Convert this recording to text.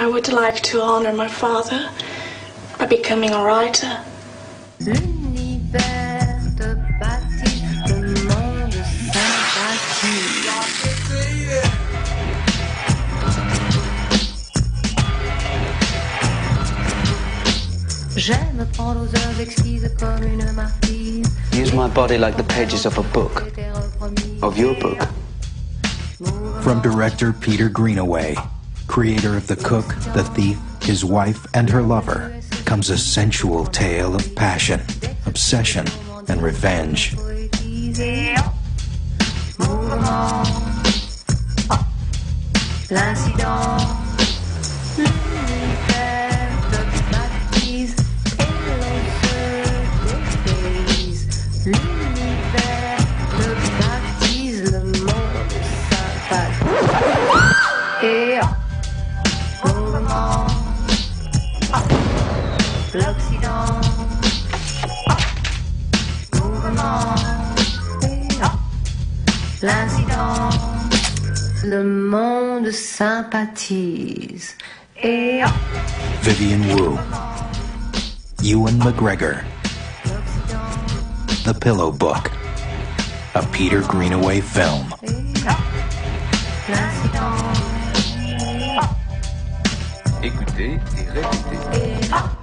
would like to honor my father by becoming a writer. L'univers te baptise, le monde sympathise. J'aime prendre aux heures exquises comme une marquise. Use my body like the pages of a book. Of your book. From director Peter Greenaway, creator of The Cook, The Thief, His Wife, and Her Lover, comes a sensual tale of passion, obsession, and revenge. L'Occident, mouvement, l'incident, le monde sympathise. Et Vivian Wu, Ewan McGregor, The Pillow Book, a Peter Greenaway film. L'incident. Écoutez et répétez.